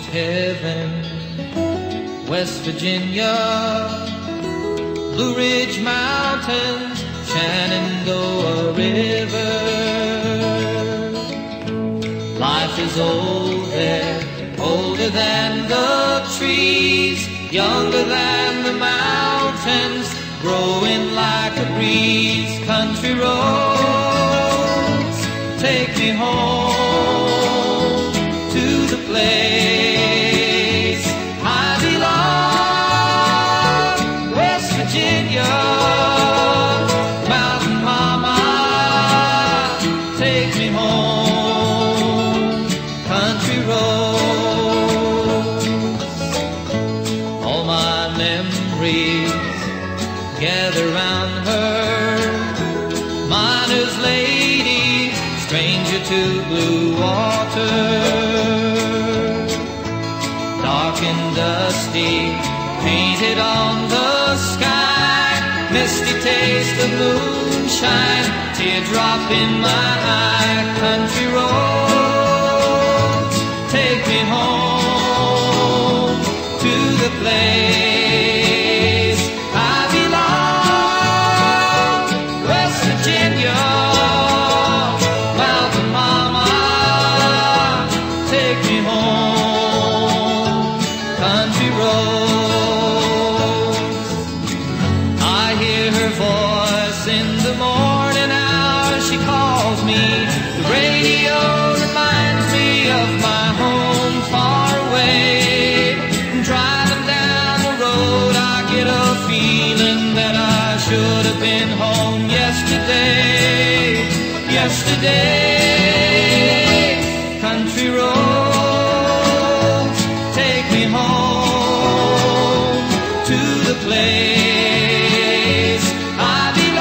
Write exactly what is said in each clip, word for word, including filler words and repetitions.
heaven. West Virginia, Blue Ridge Mountains, Shenandoah River. Life is old there, older than the trees, younger than the mountains, growing like a breeze. Country roads, take me home to the place I belong. West Virginia, Mountain Mama, take me home. Country roads, all my memories gather round her. Miner's lady, stranger to blue water. Dark and dusty, painted on the sky. Misty taste of moonshine, teardrop in my eye. Country roads, take me home to the place I belong. West Virginia, Mountain Mama, take me home. Country roads, I hear her voice in the morning hour. She calls me. The radio reminds me of my home far away. Driving down the road, I get a feeling that I should have been home yesterday. Yesterday, country roads, take me home to the place I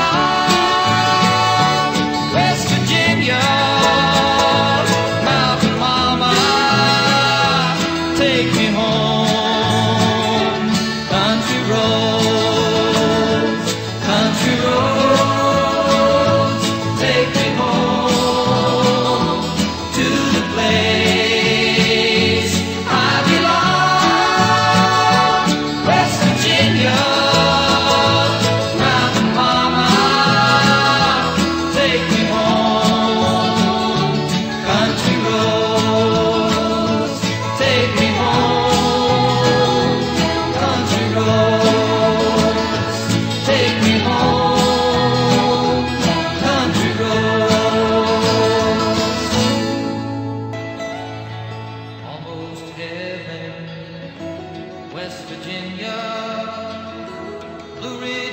belong. West Virginia, Mountain Mama, take me home. Country roads, country roads, take me home to the place I belong. West Virginia, Mountain Mama, take me home. Country roads, take me home. Country roads, take me home. Country roads, almost heaven. West Virginia, Blue Ridge